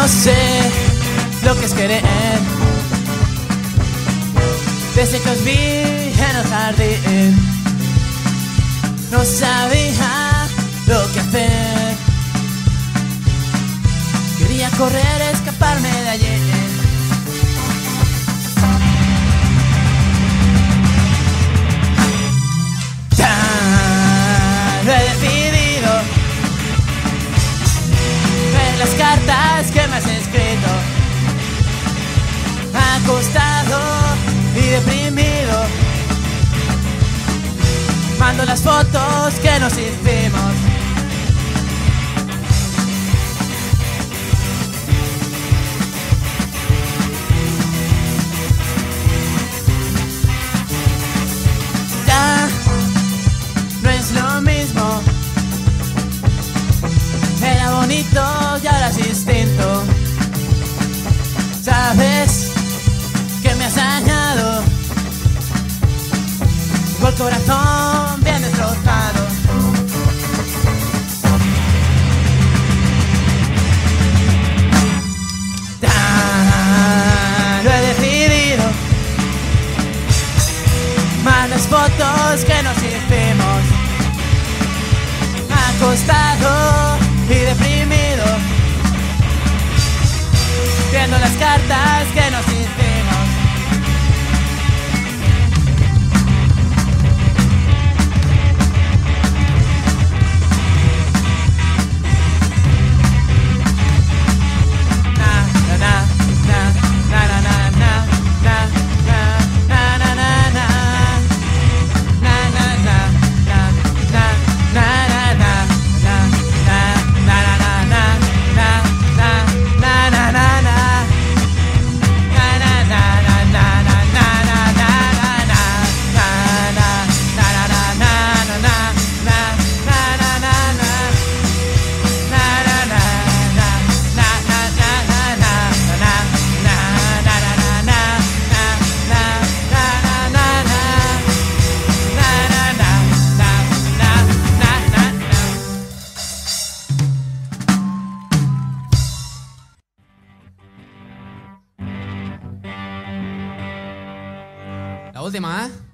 sé lo que es querer. Desde que os vi en el jardín no sabía lo que hacer. Quería correr, escaparme de allí. Ya lo he decidido. En las cartas que me has escrito, acostado y deprimido, mando las fotos que nos hicimos. Ya no es lo mismo. Era bonito y ahora es distinto. Sabes que me has dañado, con el corazón bien destrozado. Ya lo he decidido. Más las fotos que nos hicimos, acostado y deprimido, viendo las cartas que nos hicimos. La última, ¿eh?